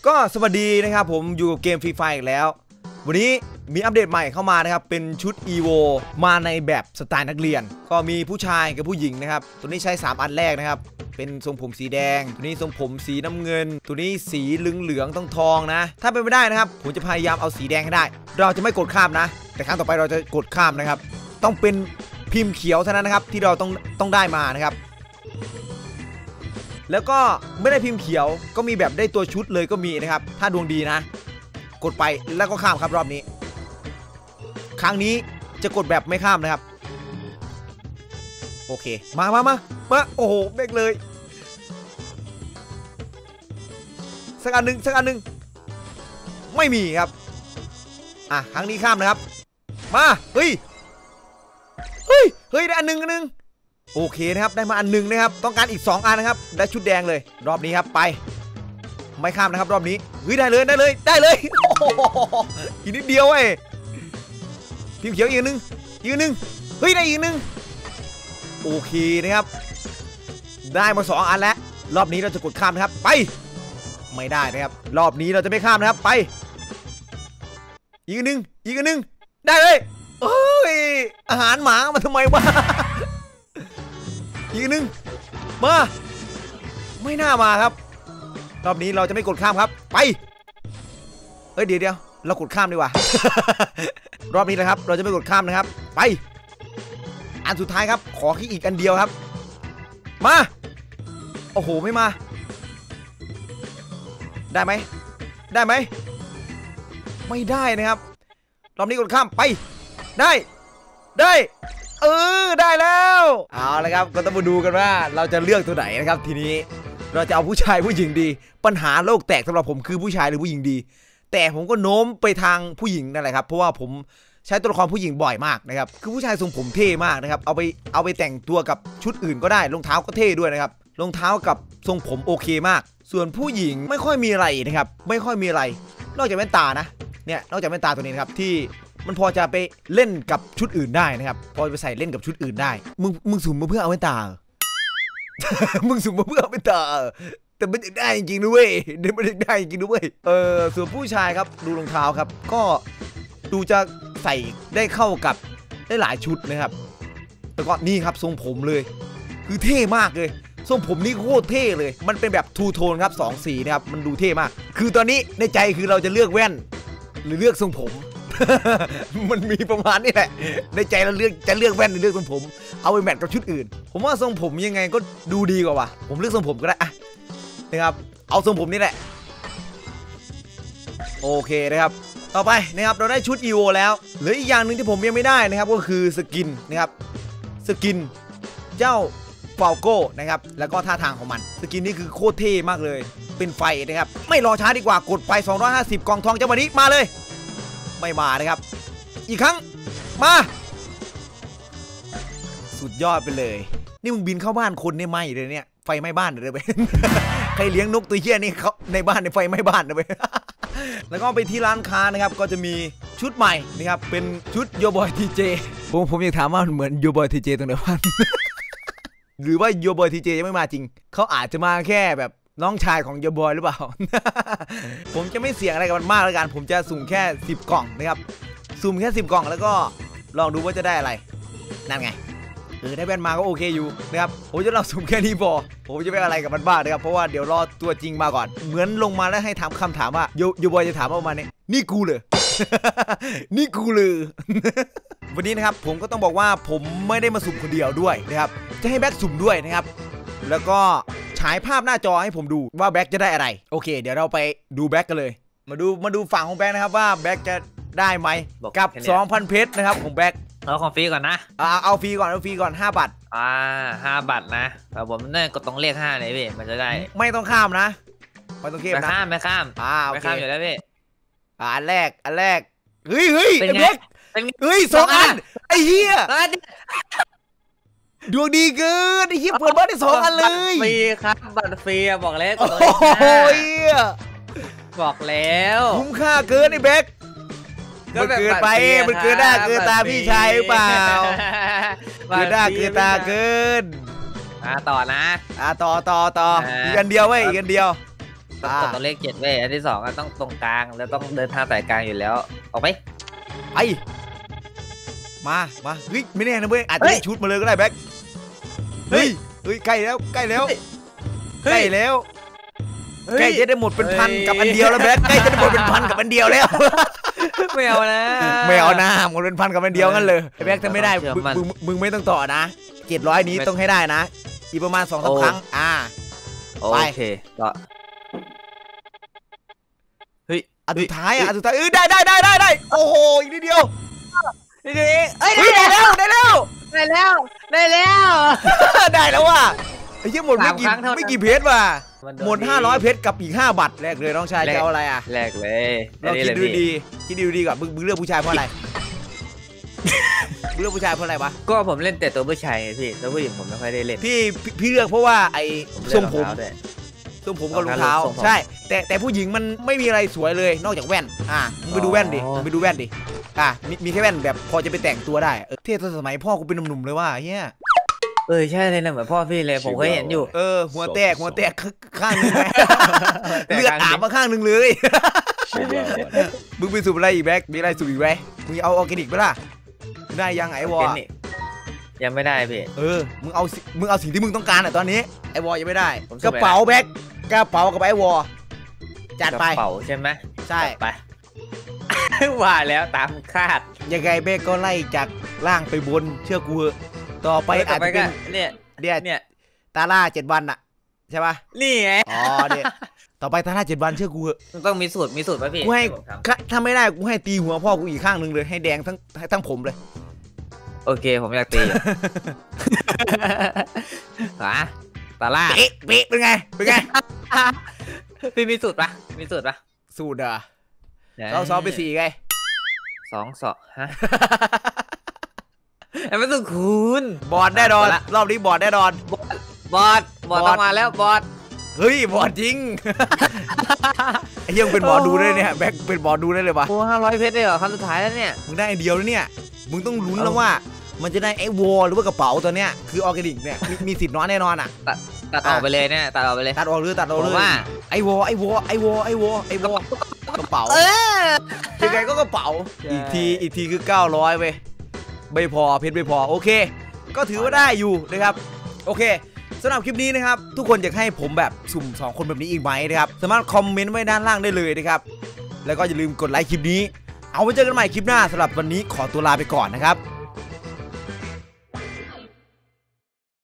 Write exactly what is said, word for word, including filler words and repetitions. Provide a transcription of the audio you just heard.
ก็สวัสดีนะครับผมอยู่กับเกมฟรีไฟอีกแล้ววันนี้มีอัปเดตใหม่เข้ามานะครับเป็นชุด อี โว มาในแบบสไตล์นักเรียนก็มีผู้ชายกับผู้หญิงนะครับตัวนี้ใช้สามอันแรกนะครับเป็นทรงผมสีแดงตัวนี้ทรงผมสีน้ำเงินตัวนี้สีเหลืองเหลืองต้องทองนะถ้าเป็นไม่ได้นะครับผมจะพยายามเอาสีแดงให้ได้เราจะไม่กดข้ามนะแต่ครั้งต่อไปเราจะกดข้ามนะครับต้องเป็นพิมพ์เขียวเท่านั้นนะครับที่เราต้องต้องได้มานะครับแล้วก็ไม่ได้พิมพ์เขียวก็มีแบบได้ตัวชุดเลยก็มีนะครับถ้าดวงดีนะกดไปแล้วก็ข้ามครับรอบนี้ครั้งนี้จะกดแบบไม่ข้ามนะครับโอเคมามามามาโอ้โหเบรกเลยสักอันหนึ่งสักอันหนึ่งไม่มีครับอ่ะครั้งนี้ข้ามนะครับมาเฮ้ยเฮ้ยเฮ้ยได้อันหนึ่งอันหนึ่งโอเคนะครับได้มาอันหนึ่งนะครับต้องการอีกสองอันนะครับได้ชุดแดงเลยรอบนี้ครับไปไม่ข้ามนะครับรอบนี้เฮ้ยได้เลยได้เลยได้เลยอีกนิดเดียวเว้ยพิมพ์เขียวอีกหนึ่งอีกหนึ่งเฮ้ยได้อีกหนึ่งโอเคนะครับได้มาสองอันแล้วรอบนี้เราจะกดข้ามนะครับไปไม่ได้นะครับรอบนี้เราจะไม่ข้ามนะครับไปอีกหนึ่งอีกหนึ่งได้เลยเฮ้ยอาหารหมามาทำไมวะอีกหนึ่งมาไม่น่ามาครับรอบนี้เราจะไม่กดข้ามครับไปเฮ้ยเดี๋ยวเดี๋ยวเรากดข้ามดีกว่ารอบนี้นะครับเราจะไม่กดข้ามนะครับไปอันสุดท้ายครับขอแค่อีกอันเดียวครับมาโอ้โหไม่มาได้ไหมได้ไหมไม่ได้นะครับรอบนี้กดข้ามไปได้ได้เออได้แล้วเอาละครับก็ต้องมาดูกันว่าเราจะเลือกตัวไหนนะครับทีนี้เราจะเอาผู้ชายผู้หญิงดีปัญหาโลกแตกสำหรับผมคือผู้ชายหรือผู้หญิงดีแต่ผมก็โน้มไปทางผู้หญิงนั่นแหละครับเพราะว่าผมใช้ตัวละครผู้หญิงบ่อยมากนะครับคือผู้ชายทรงผมเท่มากนะครับเอาไปเอาไปแต่งตัวกับชุดอื่นก็ได้รองเท้าก็เท่ด้วยนะครับรองเท้ากับทรงผมโอเคมากส่วนผู้หญิงไม่ค่อยมีอะไรนะครับไม่ค่อยมีอะไรนอกจากแว่นตานะเนี่ยนอกจากแว่นตาตัวนี้นะครับที่มันพอจะไปเล่นกับชุดอื่นได้นะครับพอจะไปใส่เล่นกับชุดอื่นได้มึงมึงสุ่มมาเพื่อเอาแว่นตา มึงสุ่มมาเพื่อเอาแว่นตาแต่มันได้จริงๆด้วยเดี๋ยวมันได้จริงๆด้วยเออส่วนผู้ชายครับดูรองเท้าครับก็ดูจะใส่ได้เข้ากับได้หลายชุดนะครับแล้วก็นี่ครับทรงผมเลยคือเท่มากเลยทรงผมนี่โคตรเท่เลยมันเป็นแบบทูโทนครับสองสีนะครับมันดูเท่มากคือตอนนี้ในใจคือเราจะเลือกแว่นหรือเลือกทรงผม มันมีประมาณนี้แหละในใจเราเลือกจะเลือกแว่นหรือเลือกทรงผมเอาไปแมทกับชุดอื่นผมว่าทรงผมยังไงก็ดูดีกว่าว่ะผมเลือกทรงผมก็ได้อะนะครับเอาทรงผมนี่แหละโอเคนะครับต่อไปนะครับเราได้ชุด อี โว แล้วเหลืออีกอย่างหนึ่งที่ผมยังไม่ได้นะครับก็คือสกินนะครับสกินเจ้าฟาลโก้นะครับแล้วก็ท่าทางของมันสกินนี้คือโคตรเท่มากเลยเป็นไฟนะครับไม่รอช้าดีกว่ากดไปสองร้อยห้าสิบกล่องทองจังหวะนี้มาเลยไม่มานะครับอีกครั้งมาสุดยอดไปเลยนี่มึงบินเข้าบ้านคนเนี่ยไหมเลยเนี่ยไฟไหม้บ้านเลยไป ใครเลี้ยงนกตัวเหี้ยนี่เขาในบ้านในไฟไหม้บ้านเลยไป แล้วก็ไปที่ร้านค้านะครับก็จะมีชุดใหม่นะครับเป็นชุดโยบอยทีเจผมผมอยากถามว่าเหมือนโยบอยทีเจตรงไหนบ้าง หรือว่าโยบอยทีเจยังไม่มาจริงเขาอาจจะมาแค่แบบน้องชายของโยบอยหรือเปล่า ผมจะไม่เสี่ยงอะไรกับมันมากแล้วกันผมจะสุ่มแค่สิบกล่องนะครับสุ่มแค่สิบกล่องแล้วก็ลองดูว่าจะได้อะไรนั่นไงเออได้แว่นมาก็โอเคอยู่นะครับผมจะลองสุ่มแค่นี้พอผมจะไม่อะไรกับมันบ้างนะครับเพราะว่าเดี๋ยวรอตัวจริงมาก่อนเหมือนลงมาแล้วให้ถามคำถามว่าโยโยบอยจะถามว่าประมาณนี้นี่กูเลย นี่กูเลย วันนี้นะครับผมก็ต้องบอกว่าผมไม่ได้มาสุ่มคนเดียวด้วยนะครับจะให้แบ็คสุ่มด้วยนะครับแล้วก็ฉายภาพหน้าจอให้ผมดูว่าแบ็คจะได้อะไรโอเคเดี๋ยวเราไปดูแบ็คกันเลยมาดูมาดูฝั่งของแบ็คนะครับว่าแบ็คจะได้ไหมกับ สองพัน เพชรนะครับของแบ็คเอาของฟรีก่อนนะเอาเอาฟรีก่อนเอาฟรีก่อนห้าบาทอ่าห้าบาทนะแต่ผมเนี่ยก็ต้องเรียกห้าเลยพี่มันจะได้ไม่ต้องข้ามนะไม่ต้องข้ามนะไม่ข้ามไม่ข้ามอ่าไม่ข้ามอยู่แล้วพี่อ่าอันแรกอันแรกเฮ้ยเฮ้ยเป็นไงเฮ้ยสองอันไอ้เหี้ยดวงดีเกินไอ้เหี้ยเปิดบ้านได้สองอันเลยฟรีครับบัตรฟรีบอกแล้วโอ้ยบอกแล้วคุ้มค่าเกินไอ้แบ็คมันเกินไปมันเกินหน้าเกินตาพี่ชายเปล่าเกินหน้าเกินตาเกินอ่าต่อนะอ่าต่อต่อต่ออีกอันเดียวเว้ยอีกอันเดียวต้องกดตัวเลขเจ็ดเว้ยอันที่สองต้องตรงกลางแล้วต้องเดินทางสายกลางอยู่แล้วออกไปไปมามาเฮ้ยไม่แน่นะเว้ยอาจจะได้ชุดมาเลยก็ได้แบ็คเฮ้ยเฮ้ยใกล้แล้วใกล้แล้วใกล้แล้วใกล้จะได้หมดเป็นพันกับอันเดียวแล้วแบ็คใกล้จะได้หมดเป็นพันกับอันเดียวแล้วไม่เอานะไม่เอานะหมดเป็นพันกับอันเดียวงั้นเลยแบ็คถ้าไม่ได้มึงมึงไม่ต้องต่อนะเจ็ดร้อยนี้ต้องให้ได้นะอีกประมาณสองสามครั้งอ่าโอเคต่อเฮ้ยอันสุดท้ายอ่ะอันสุดท้ายเออได้ได้ได้ได้ได้โอ้โหอีกนิดเดียวนี่นี่เอ้ยได้แล้วได้แล้วได้แล้วได้แล้วได้แล้วว่ะไอ้เหี้ยหมดไม่กี่ไม่กี่เพชรว่ะหมดห้าร้อยเพชรกับอีกห้าบัตรแรกเลยน้องชายจะเอาอะไรอ่ะแรกเลยเราคิดดูดีคิดดูดีก่อนมึงมึงเลือกผู้ชายเพราะอะไรมึงเลือกผู้ชายเพราะอะไรวะก็ผมเล่นแต่ตัวผู้ชายพี่ตัวผู้หญิงผมไม่ค่อยได้เล่นพี่พี่เลือกเพราะว่าไอ้ทรงผมทรงผมกับรองเท้าใช่แต่แต่ผู้หญิงมันไม่มีอะไรสวยเลยนอกจากแว่นอ่ะมึงไปดูแว่นดิมึงไปดูแว่นดิอ่ะมีมีแค่แว่นแบบพอจะไปแต่งตัวได้เท่สมัยพ่อกูเป็นหนุ่มๆเลยว่าเฮียเออใช่เลยนะเหมือนพ่อพี่เลยผมเคยเห็นอยู่เออหัวแตกหัวแตกข้างนึงเลือดอาบมาข้างนึงเลยมึงไปสูบอะไรอีกแบ็คมีอะไรสูบอีกไหมมึงเอาออร์แกนิกไหมล่ะได้ยังไอวอยังไม่ได้พี่เออมึงเอามึงเอาสิ่งที่มึงต้องการอ่ะตอนนี้ไอวอยังไม่ได้กระเป๋าแบ็คกระเป๋ากับไอวอจัดไปกระเป๋าใช่ไหมใช่ไปว่าแล้วตามคาดยังไงแบ็คก็ไล่จากล่างไปบนเชื่อกูต่อไปอาจจะเป็นเนี่ยเนี่ยเนี่ยตาล่าเจ็ดวันอะใช่ป่ะนี่ไงอ๋อเนี่ยต่อไปตาล่าเจ็ดวันเชื่อกูต้องมีสูตรมีสูตรป่ะพี่กูให้ถ้าไม่ได้กูให้ตีหัวพ่อกูอีกข้างหนึ่งเลยให้แดงทั้งทั้งผมเลยโอเคผมอยากตีฮะตาล่าเป๊ะเป๊ะเป็นไงเป็นไงพี่มีสูตรป่ะมีสูตรป่ะสูตรอ่ะเราซ้อมไปสี่ไงสองสองฮะไอ้ไม่ต้องคูณบอดแน่นอนรอบนี้บอดแน่นอนบอดบอดต้องมาแล้วบอดเฮ้ยบอดจริงไอ้ยังเป็นบอดดูได้เนี่ยแบ็คเป็นบอดดูได้เลยปะโอ้ห้าร้อยเพชรได้เหรอครั้งสุดท้ายแล้วเนี่ยมึงได้ไอเดียวแล้วเนี่ยมึงต้องลุ้นแล้วว่ามันจะได้ไอ้วอลหรือว่ากระเป๋าตัวเนี้ยคือออร์แกนิกเนี่ยมีสิทธิ์น้อยแน่นอนอ่ะตัดตัดออกไปเลยเนี่ยตัดออกไปเลยตัดออกหรือตัดออกเลยว่าไอ้วอไอ้วอไอ้วอไอ้วอไอ้วอกระเป๋ายังไงก็กระเป๋าอีกทีอีกทีคือเก้าร้อยเว้ยไม่พอเพชรไม่พอโอเคก็ถือว่าได้อยู่นะครับโอเคสำหรับคลิปนี้นะครับทุกคนอยากให้ผมแบบสุ่มสองคนแบบนี้อีกไหมนะครับสามารถคอมเมนต์ไว้ด้านล่างได้เลยนะครับแล้วก็อย่าลืมกดไลค์คลิปนี้เอาไว้เจอกันใหม่คลิปหน้าสำหรับวันนี้ขอตัวลาไปก่อนนะครับ